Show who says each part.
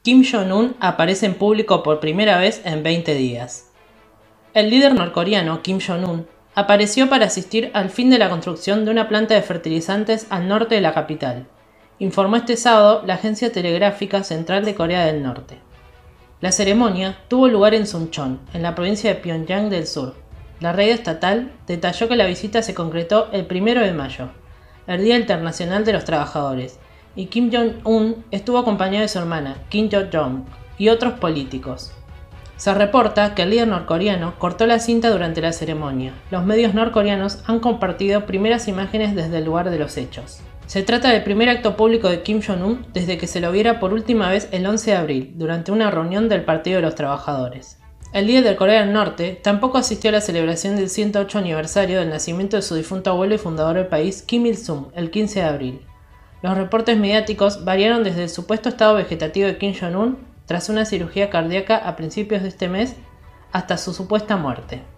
Speaker 1: Kim Jong-un aparece en público por primera vez en 20 días. El líder norcoreano Kim Jong-un apareció para asistir al fin de la construcción de una planta de fertilizantes al norte de la capital, informó este sábado la agencia telegráfica central de Corea del Norte. La ceremonia tuvo lugar en Suncheon, en la provincia de Pyongyang del Sur. La radio estatal detalló que la visita se concretó el 1 de mayo, el Día Internacional de los Trabajadores, y Kim Jong-un estuvo acompañado de su hermana, Kim Yo-jong, y otros políticos. Se reporta que el líder norcoreano cortó la cinta durante la ceremonia. Los medios norcoreanos han compartido primeras imágenes desde el lugar de los hechos. Se trata del primer acto público de Kim Jong-un desde que se lo viera por última vez el 11 de abril, durante una reunión del Partido de los Trabajadores. El líder de Corea del Norte tampoco asistió a la celebración del 108 aniversario del nacimiento de su difunto abuelo y fundador del país, Kim Il-sung, el 15 de abril. Los reportes mediáticos variaron desde el supuesto estado vegetativo de Kim Jong-un tras una cirugía cardíaca a principios de este mes hasta su supuesta muerte.